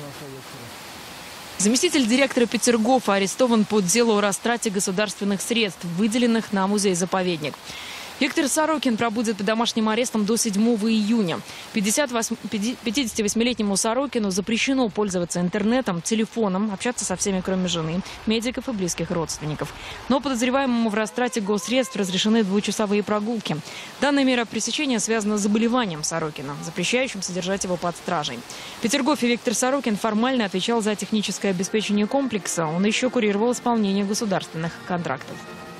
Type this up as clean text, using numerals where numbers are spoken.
Заместитель директора Петергофа арестован по делу о растрате государственных средств, выделенных на музей-заповедник. Виктор Сорокин пробудет под домашним арестом до 7 июня. 58-летнему Сорокину запрещено пользоваться интернетом, телефоном, общаться со всеми, кроме жены, медиков и близких родственников. Но подозреваемому в растрате госсредств разрешены двухчасовые прогулки. Данная мера пресечения связана с заболеванием Сорокина, запрещающим содержать его под стражей. В Петергофе Виктор Сорокин формально отвечал за техническое обеспечение комплекса. Он еще курировал исполнение государственных контрактов.